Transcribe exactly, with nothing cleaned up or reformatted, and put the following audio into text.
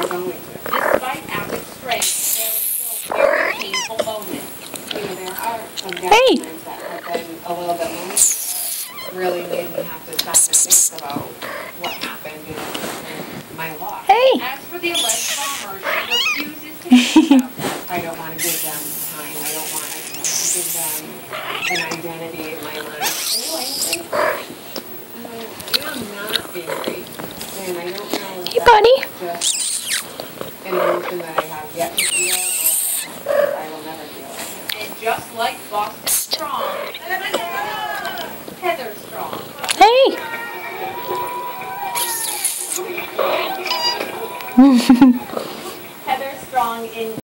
going to. Despite Alec's strength, there are still very painful moments. You know, there are some Hey. times that have been a little bit lonely. Really made me have to stop and think about what happened in, in my life. Hey. As for the alleged bomber, she refuses to think about that. I don't want to give them time. I don't want to give them an identity in my life. Are you angry? Uh, I'm not angry. And I don't know if Hey, buddy. that's just an emotion that I have yet to feel or I will never feel it. And just like Boston Strong, Heather Strong. Hey. Heather Strong in